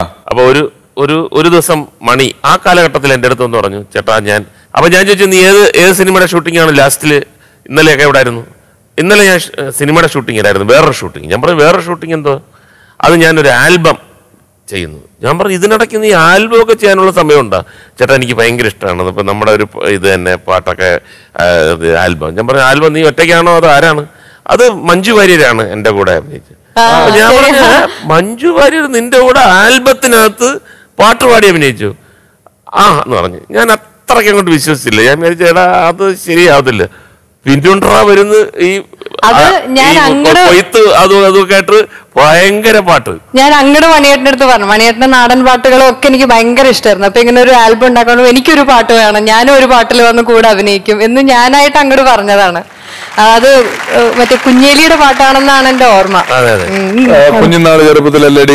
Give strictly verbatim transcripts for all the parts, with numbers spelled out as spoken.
അപ്പൊ ഒരു ഒരു ഒരു ദിവസം മണി ആ കാലഘട്ടത്തിൽ എൻ്റെ അടുത്തൊന്ന് പറഞ്ഞു, ചേട്ടാ ഞാൻ അപ്പൊ ഞാൻ ചോദിച്ചു നീ ഏത് ഏത് സിനിമയുടെ ഷൂട്ടിംഗ് ആണ് ലാസ്റ്റില് ഇന്നലെയൊക്കെ എവിടെ ആയിരുന്നു? ഇന്നലെ ഞാൻ സിനിമയുടെ ഷൂട്ടിങ്ങിലായിരുന്നു, വേറൊരു ഷൂട്ടിങ്. ഞാൻ പറഞ്ഞു വേറൊരു ഷൂട്ടിങ് എന്തോ? അത് ഞാനൊരു ആൽബം ചെയ്യുന്നു. ഞാൻ പറഞ്ഞു ഇതിനിടയ്ക്ക് നീ ആൽബം ഒക്കെ ചെയ്യാനുള്ള സമയമുണ്ടോ? ചേട്ടാ എനിക്ക് ഭയങ്കര ഇഷ്ടമാണ്, ഇപ്പം നമ്മുടെ ഒരു ഇത് തന്നെ പാട്ടൊക്കെ ആൽബം. ഞാൻ പറഞ്ഞു ആൽബം നീ ഒറ്റയ്ക്കാണോ അത് ആരാണ്? അത് മഞ്ജു വാര്യരാണ് എൻ്റെ കൂടെ അഭിനയിച്ചത്. ഞാൻ പറഞ്ഞു മഞ്ജു വാര്യർ നിന്റെ കൂടെ ആൽബത്തിനകത്ത് പാട്ട് പാടി അഭിനയിച്ചു? ആ എന്ന് പറഞ്ഞു. ഞാൻ അത്രയ്ക്ക് അങ്ങോട്ട് വിശ്വസിച്ചില്ല. ഞാൻ വിചാരിച്ചു എടാ അത് ശരിയാവത്തില്ല, പിന്തുണ വരുന്ന ഈ കൊയ്ത്ത് അതും അതൊക്കെ ആയിട്ട് ഭയങ്കര പാട്ട്. ഞാൻ അങ്ങോട്ട് മണിയേട്ടൻ്റെ അടുത്ത് പറഞ്ഞു, മണിയേട്ടന്റെ നാടൻ പാട്ടുകളും ഒക്കെ എനിക്ക് ഭയങ്കര ഇഷ്ടമായിരുന്നു. അപ്പൊ ഇങ്ങനെ ഒരു ആൽബം ഉണ്ടാക്കണം, എനിക്കൊരു പാട്ട് വേണം, ഞാനും ഒരു പാട്ടിൽ വന്ന് കൂടെ അഭിനയിക്കും എന്ന് ഞാനായിട്ട് അങ്ങോട്ട് പറഞ്ഞതാണ്. അത് മറ്റേ കുഞ്ഞേലിയുടെ പാട്ടാണെന്നാണ് എന്റെ ഓർമ്മ. കുഞ്ഞുനാള് ചെറുപ്പത്തിലല്ലടി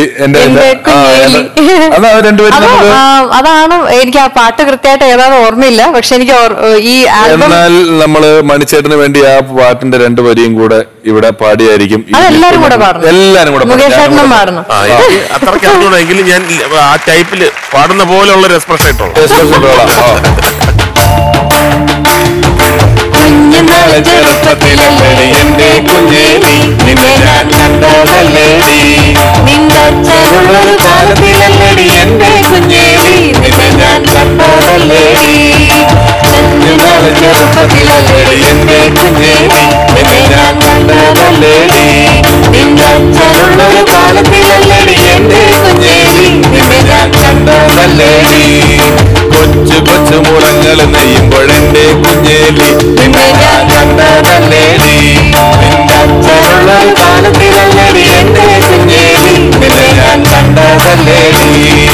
അതാണ്. എനിക്ക് ആ പാട്ട് കൃത്യമായിട്ട് ഏതാണെന്ന് ഓർമ്മയില്ല, പക്ഷെ എനിക്ക് ഈ ആൽബം നമ്മള് മണിച്ചേട്ടന് വേണ്ടി ആ പാട്ടിന്റെ രണ്ടു വരിയും കൂടെ ഇവിടെ പാടിയായിരിക്കും. അതെല്ലാരും കൂടെ പാടണം, എല്ലാരും കൂടെ മുകേഷ് ചേട്ടനും പാടണം. അത്രയ്ക്ക് അറിഞ്ഞൂടെങ്കിലും ഞാൻ ആ ടൈപ്പില് പാടുന്ന പോലെയുള്ള എക്സ്പ്രഷൻ കുഞ്ഞുനാളെ ചെറുപ്പത്തിലല്ലടി എന്റെ കുഞ്ഞേലി നിന്നെ ഞാൻ കണ്ടതല്ലേടി, നിന്റെ അച്ഛനുള്ളൊരു കാലത്തിലല്ലടി എന്റെ കുഞ്ഞേലി നിന്നെ ഞാൻ കണ്ടതല്ലേടി. കുഞ്ഞുനാളെ ചെറുപ്പത്തിലല്ലടി എന്റെ കുഞ്ഞേലി നിന്നെ ഞാൻ കണ്ടതല്ലേടി, നിന്റെ അച്ഛനുള്ളൊരു കാലത്തിലല്ലടി എന്റെ കുഞ്ഞേലി നിന്നെ ഞാൻ കണ്ടതല്ലേടി. കൊച്ചു കൊച്ചു മുളങ്ങൾ നെയ്യുമ്പോഴെന്റെ കുഞ്ഞേലി നിന്നെ ഞാൻ കണ്ടതല്ലേടി, നിന്റെ അച്ഛനുള്ള കാലത്തിലല്ലടി എന്റെ കുഞ്ഞേലി നിന്നെ ഞാൻ കണ്ടതല്ലേടി.